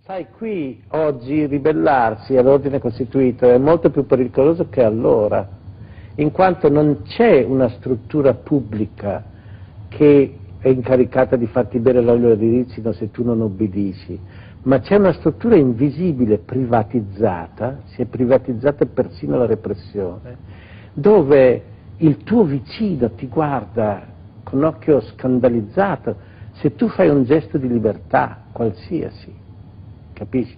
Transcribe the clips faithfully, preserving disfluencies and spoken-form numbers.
Sai, qui oggi ribellarsi all'ordine costituito è molto più pericoloso che allora, in quanto non c'è una struttura pubblica che è incaricata di farti bere l'olio di ricino se tu non obbedisci, ma c'è una struttura invisibile, privatizzata, si è privatizzata persino la repressione, dove il tuo vicino ti guarda con occhio scandalizzato se tu fai un gesto di libertà qualsiasi, capisci?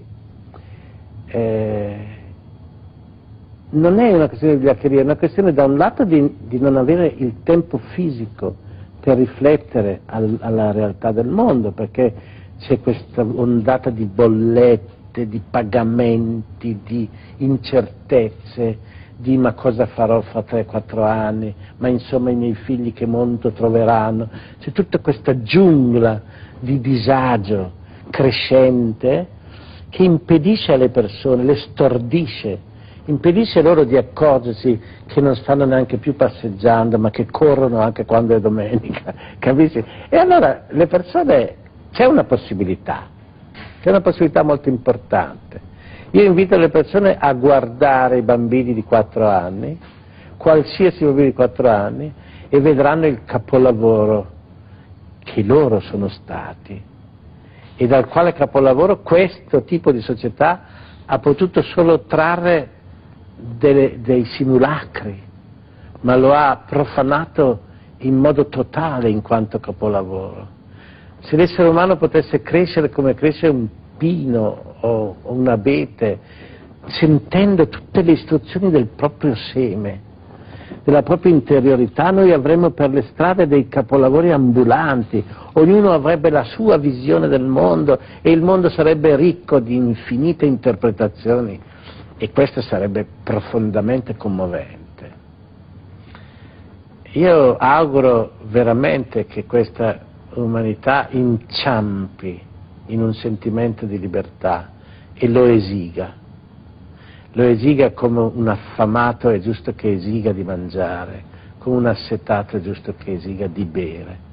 Eh, non è una questione di vigliaccheria, è una questione da un lato di, di non avere il tempo fisico per riflettere al, alla realtà del mondo, perché c'è questa ondata di bollette, di pagamenti, di incertezze, di ma cosa farò fra tre quattro anni, ma insomma i miei figli che mondo troveranno, c'è tutta questa giungla di disagio crescente che impedisce alle persone, le stordisce, impedisce loro di accorgersi che non stanno neanche più passeggiando, ma che corrono anche quando è domenica, capisci? E allora le persone, c'è una possibilità, c'è una possibilità molto importante. Io invito le persone a guardare i bambini di quattro anni, qualsiasi bambino di quattro anni, e vedranno il capolavoro che loro sono stati e dal quale capolavoro questo tipo di società ha potuto solo trarre delle, dei simulacri, ma lo ha profanato in modo totale in quanto capolavoro. Se l'essere umano potesse crescere come cresce un pino o un abete, sentendo tutte le istruzioni del proprio seme, della propria interiorità, noi avremmo per le strade dei capolavori ambulanti, ognuno avrebbe la sua visione del mondo e il mondo sarebbe ricco di infinite interpretazioni, e questo sarebbe profondamente commovente. Io auguro veramente che questa umanità inciampi in un sentimento di libertà e lo esiga, lo esiga come un affamato è giusto che esiga di mangiare, come un assetato è giusto che esiga di bere.